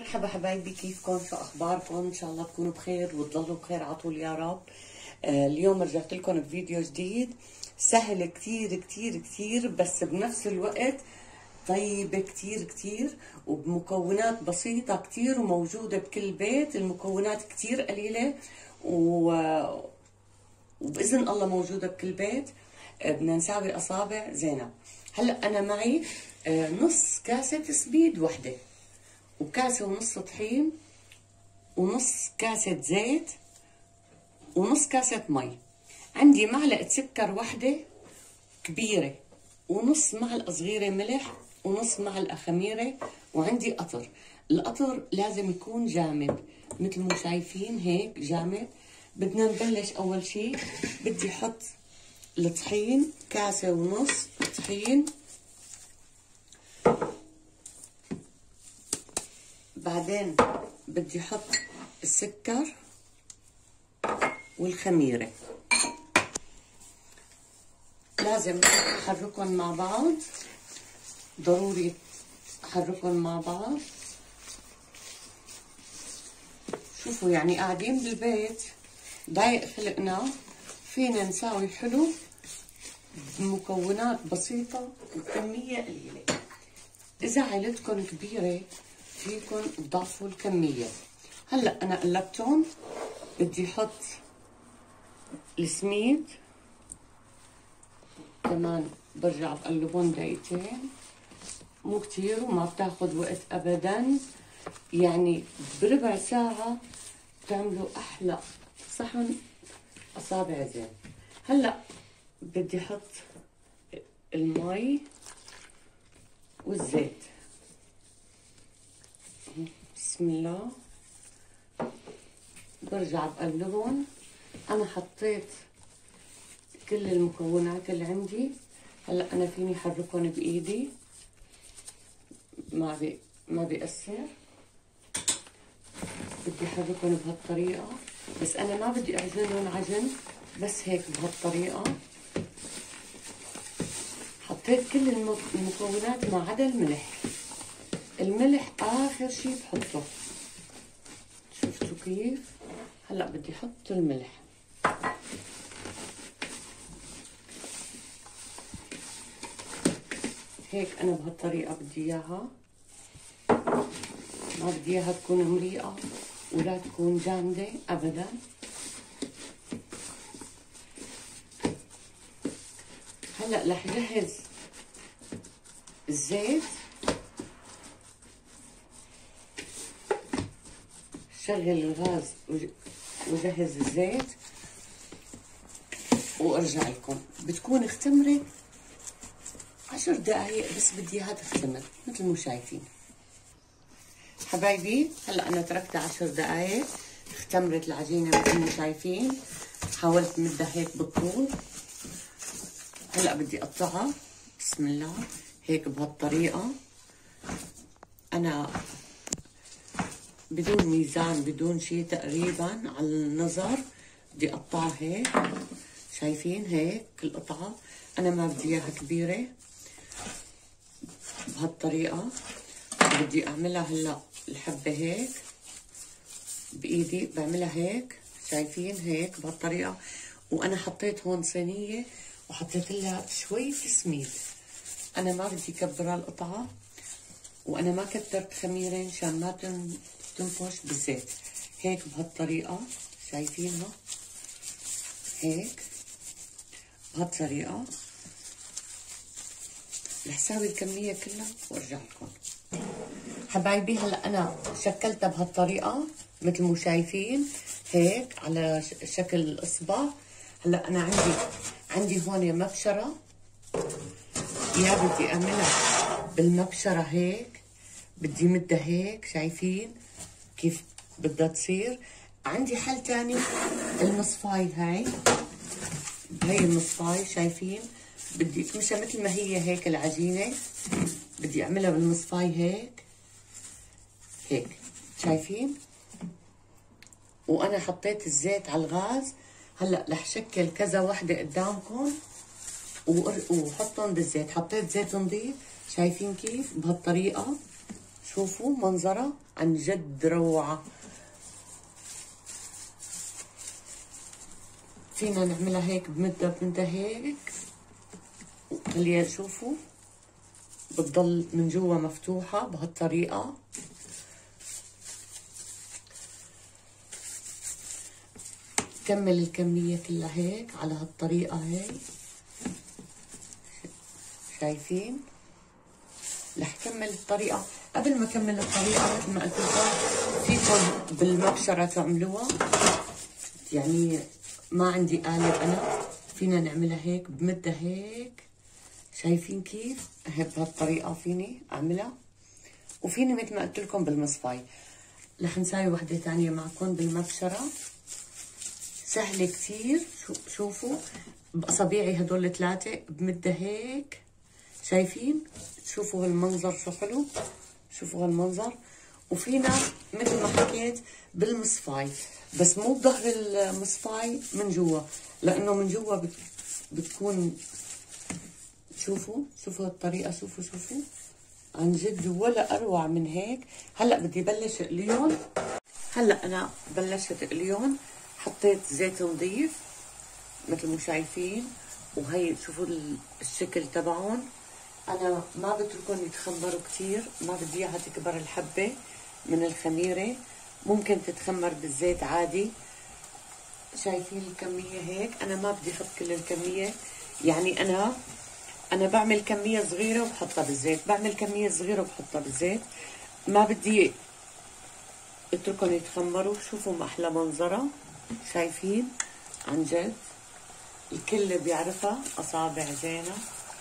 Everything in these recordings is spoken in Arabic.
مرحبا حبايبي، كيفكم؟ شو اخباركم؟ ان شاء الله تكونوا بخير وتضلوا بخير على طول يا رب. اليوم رجعت لكم بفيديو جديد سهل كتير كتير كتير، بس بنفس الوقت طيب كتير كتير وبمكونات بسيطة كتير وموجودة بكل بيت. المكونات كتير قليلة وبإذن الله موجودة بكل بيت. بدنا نساوي أصابع زينب. هلأ أنا معي نص كاسة سبيد وحدة، وكاسة ونص طحين، ونص كاسة زيت، ونص كاسة مي. عندي معلقة سكر وحدة كبيرة، ونص معلقة صغيرة ملح، ونص معلقة خميرة، وعندي قطر. القطر لازم يكون جامد مثل ما شايفين هيك جامد. بدنا نبلش أول شي. بدي أحط الطحين، كاسة ونص طحين، بعدين بدي أحط السكر والخميرة. لازم أحركهم مع بعض، ضروري أحركهم مع بعض. شوفوا يعني قاعدين بالبيت ضايق خلقنا، فينا نساوي حلو بمكونات بسيطة وكمية قليلة. إذا عيلتكم كبيرة فيكن تضاعفوا الكمية. هلأ أنا قلبتهم، بدي أحط السميد كمان، برجع بقلبهم دقيقتين، مو كتير وما بتاخد وقت أبدا. يعني بربع ساعة بتعملوا أحلى صحن أصابع زين. هلأ بدي أحط المي والزيت. بسم الله، برجع بقلبهم. أنا حطيت كل المكونات اللي عندي. هلا أنا فيني أحركهم بإيدي، ما بيأثر. بدي أحركهم بهالطريقة، بس أنا ما بدي أعجنهم عجن، بس هيك بهالطريقة. حطيت كل المكونات ما عدا الملح. الملح آخر شي بحطه. شفتوا كيف؟ هلا بدي أحط الملح. هيك أنا بهالطريقة بدي إياها، ما بدي إياها تكون مريقة ولا تكون جامدة أبدا. هلأ رح جهز الزيت. شغل الغاز وجهز الزيت وارجع لكم. بتكون اختمرت 10 دقايق، بس بدي اياها تختمر مثل ما شايفين حبايبي. هلا انا تركتها 10 دقايق، اختمرت العجينه مثل ما شايفين. حاولت مدها هيك بالطول. هلا بدي اقطعها. بسم الله، هيك بهالطريقه. انا بدون ميزان بدون شيء، تقريبا على النظر بدي اقطعها هيك. شايفين هيك القطعه؟ انا ما بدي اياها كبيره، بهالطريقه. بدي اعملها هلا الحبه هيك بايدي، بعملها هيك. شايفين هيك بهالطريقه. وانا حطيت هون صينيه وحطيت لها شويه سميد. انا ما بدي كبر القطعه، وانا ما كترت خميره مشان ما تنفش بالزيت. هيك بهالطريقه شايفينها هيك بهالطريقه. رح ساوي الكميه كلها وارجع لكم حبايبي. هلا انا شكلتها بهالطريقه مثل ما شايفين هيك على شكل الاصبع. هلا انا عندي هون مبشره، يا بدي اعملها بالمبشره هيك، بدي مدها هيك. شايفين كيف بدها تصير؟ عندي حل تاني، المصفاي. هاي المصفاي شايفين؟ بدي تمشى مثل ما هي هيك العجينه، بدي اعملها بالمصفاي هيك شايفين؟ وانا حطيت الزيت على الغاز. هلا رح شكل كذا وحده قدامكم وحطهم بالزيت. حطيت زيت نظيف، شايفين كيف؟ بهالطريقه شوفوا منظرها عن جد روعة. فينا نعملها هيك بمدة هيك، خليها شوفوا بتضل من جوا مفتوحة بهالطريقة. كمل الكمية كلها هيك على هالطريقة هيك، شايفين؟ رح كمل الطريقة. قبل ما اكمل الطريقة مثل ما قلت لكم فيكم بالمبشرة تعملوها، يعني ما عندي قالب انا، فينا نعملها هيك بمدها هيك، شايفين كيف؟ هيك بهالطريقة فيني اعملها، وفيني مثل ما قلت لكم بالمصفاي. رح نساوي وحدة ثانية معكم بالمبشرة، سهلة كثير. شوفوا بأصابيعي هدول الثلاثة بمدها هيك، شايفين؟ شوفوا هالمنظر شو حلو، شوفوا هالمنظر. وفينا مثل ما حكيت بالمصفاي، بس مو بظهر المصفاي من جوا، لأنه من جوا بتكون، شوفوا هالطريقة، شوفوا عن جد ولا أروع من هيك. هلأ بدي بلش أقليهم. هلأ أنا بلشت أقليهم، حطيت زيت نظيف مثل ما شايفين، وهي شوفوا الشكل تبعهم. انا ما بتركهم يتخمروا كثير، ما بدي اياها تكبر الحبه من الخميره، ممكن تتخمر بالزيت عادي. شايفين الكميه هيك؟ انا ما بدي احط كل الكميه، يعني انا بعمل كميه صغيره وبحطها بالزيت، بعمل كميه صغيره وبحطها بالزيت، ما بدي اتركهم يتخمروا. شوفوا ما احلى منظرها، شايفين؟ عن جد الكل بيعرفها اصابع زينة.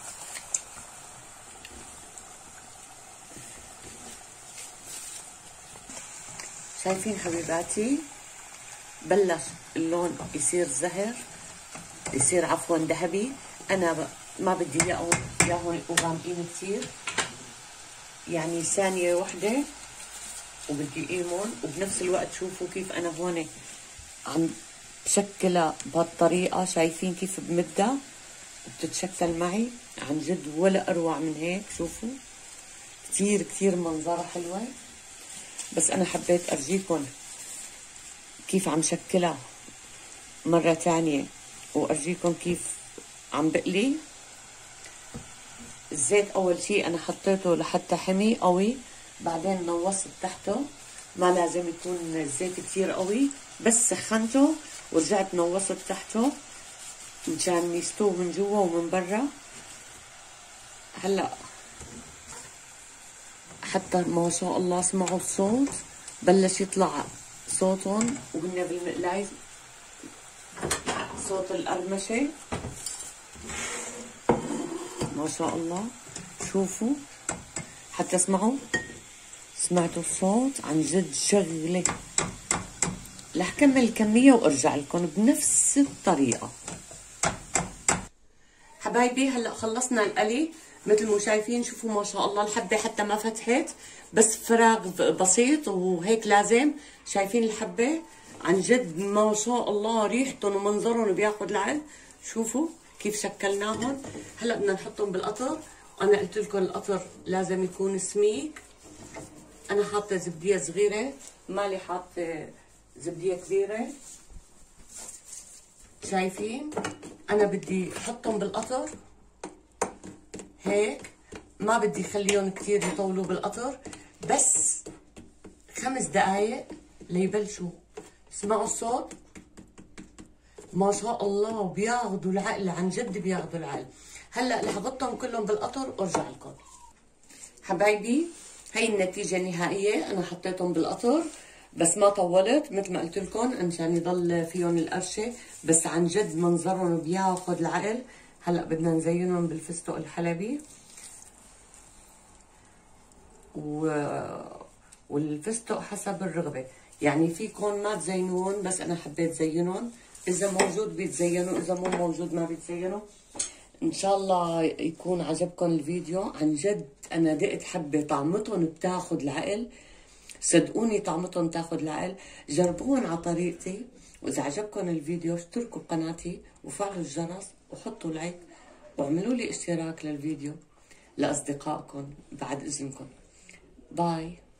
شايفين حبيباتي؟ بلش اللون يصير زهر، يصير عفوا ذهبي. انا ما بدي اياهم يبقوا غامقين كثير، يعني ثانية وحدة وبدي اقيمهم. وبنفس الوقت شوفوا كيف انا هون عم بشكلها بهالطريقة، شايفين كيف بمدها وبتتشكل معي؟ عن جد ولا اروع من هيك. شوفوا كثير منظرها حلوة، بس انا حبيت ارجيكم كيف عم شكلها مرة تانية، وارجيكم كيف عم بقلي. الزيت اول شي انا حطيته لحتى حمي قوي، بعدين نوصت تحته، ما لازم يكون الزيت كثير قوي، بس سخنته ورجعت نوصت تحته مشان يستوي من جوا ومن برا. هلا حتى ما شاء الله اسمعوا الصوت، بلش يطلع صوتهم وهن بالمقلاي، صوت القرمشة ما شاء الله. شوفوا حتى اسمعوا، سمعتوا الصوت؟ عن جد شغلة. رح كمل الكمية وارجع لكم بنفس الطريقة. حبايبي هلا خلصنا القلي مثل ما شايفين. شوفوا ما شاء الله الحبة حتى ما فتحت، بس فراغ بسيط وهيك لازم. شايفين الحبة؟ عن جد ما شاء الله ريحتهم ومنظرهم بياخد العقل. شوفوا كيف شكلناهم. هلا بدنا نحطهم بالقطر. انا قلت لكم القطر لازم يكون سميك. انا حاطه زبديه صغيره، مالي حاطه زبديه كبيره. شايفين؟ انا بدي احطهم بالقطر هيك، ما بدي اخليهم كثير يطولوا بالقطر، بس 5 دقايق ليبلشوا. اسمعوا الصوت ما شاء الله، وبياخذوا العقل، عن جد بياخذوا العقل. هلا رح احطهم كلهم بالقطر وارجع لكم. حبايبي هي النتيجه النهائيه، انا حطيتهم بالقطر بس ما طولت مثل ما قلت لكم مشان يضل فيهم القرشه، بس عن جد منظرهم بياخذ العقل. هلا بدنا نزينهم بالفستق الحلبي والفستق حسب الرغبه، يعني فيكم ما تزينون، بس انا حبيت زينهم. اذا موجود بيتزينوا، اذا مو موجود ما بيتزينوا. ان شاء الله يكون عجبكم الفيديو. عن جد انا دقت حبه طعمتهم بتاخذ العقل، صدقوني طعمتهم تاخذ العقل. جربوهم على طريقتي، واذا عجبكم الفيديو اشتركوا بقناتي وفعلوا الجرس وحطوا لايك واعملوا لي اشتراك للفيديو لاصدقائكم بعد اذنكم. باي.